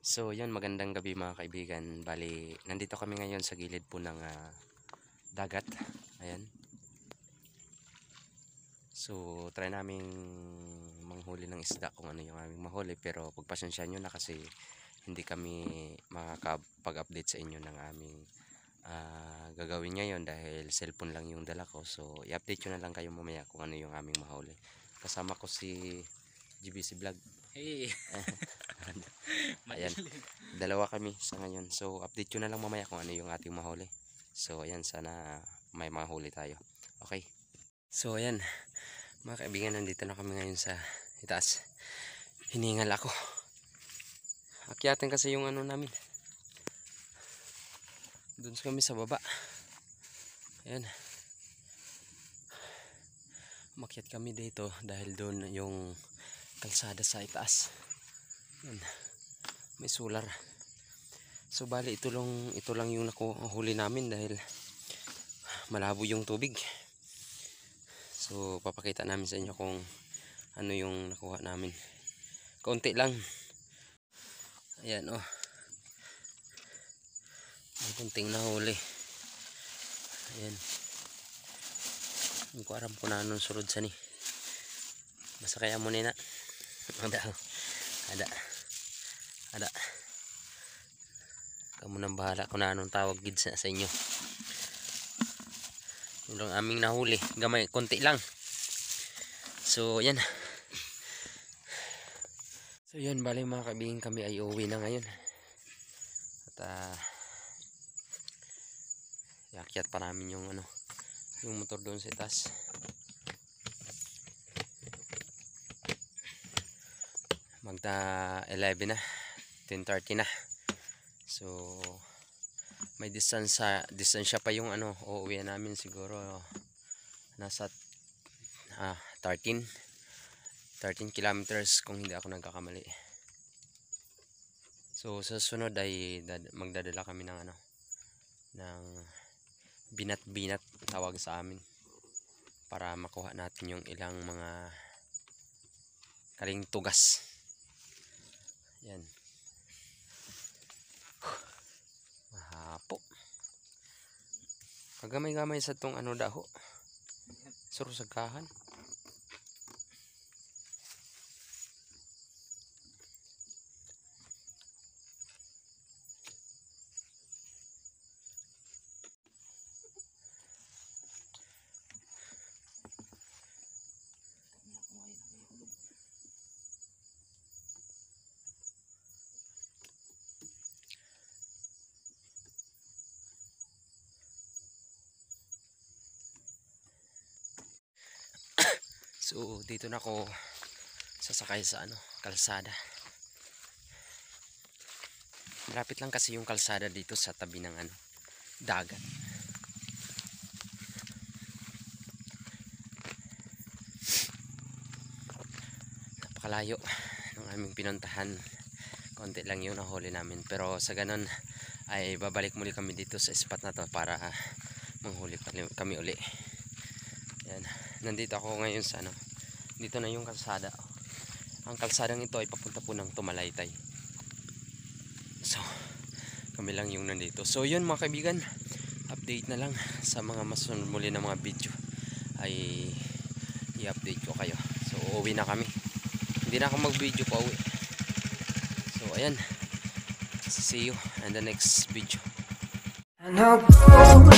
So, yun, magandang gabi mga kaibigan. Bali, nandito kami ngayon sa gilid po ng dagat. Ayan. So, try naming manghuli ng isda kung ano yung aming mahuli. Pero pagpasensya nyo na kasi hindi kami makakapag-update sa inyo ng aming gagawin ngayon dahil cellphone lang yung dala ko. So, i-update nyo na lang kayo mamaya kung ano yung aming mahuli. Kasama ko si GBC Vlog. Hey. Ayan, dalawa kami sa ngayon. So update nyo na lang mamaya kung ano yung ating mahuli. So ayan, sana may mahuli tayo. Okay. So ayan, mga kaibigan, nandito na kami ngayon sa itaas. Hiningal ako. Akyatin kasi yung ano namin. Doon kami sa baba. Ayan. Umakyat kami dito dahil doon yung kalsada sa itaas. Ayan. May solar. So bali ito lang yung nakuhuli namin dahil malabo yung tubig. So papakita namin sa inyo kung ano yung nakuha namin. Kaunti lang. Ayan oh. May kunting nahuli. Ayan. Hindi ko aram kung na anong surod sa ni. Basta kaya mo nina. Ada. Kamu nang bahala kung na anong tawag gid sa inyo. Yun lang aming nahuli. Gamay, konti lang. So, yan. So, yun. Bali mga kaibigan, kami ay uuwi na ngayon. At, iakyat pa namin yung yung motor doon sa itaas. Magta 11 na. 10:30 na. So may distansya pa yung uuwi namin siguro nasa 13 kilometers kung hindi ako nagkakamali. So sa sunod ay magdadala kami ng ng binat tawag sa amin para makuha natin yung ilang mga kaling tugas. Yan. Mahapo. Kagamay-gamay sa tong daho. Surusagahan. So dito na ako sasakay sa kalsada. Malapit lang kasi yung kalsada dito sa tabi ng dagat. Napakalayo ng aming pinuntahan. Konti lang yung nahuli namin, pero sa ganon ay babalik muli kami dito sa spot na to para manghuli kami uli. Yan. Nandito ako ngayon sa dito na yung kalsada. Ang kalsadang ito ay papunta po ng Tumalaytay. So kami lang yung nandito. So yun mga kaibigan, update na lang sa mga masunod muli na mga video ay i-update ko kayo. So uuwi na kami. Hindi na ako mag video pa uwi. So ayan, see you in the next video.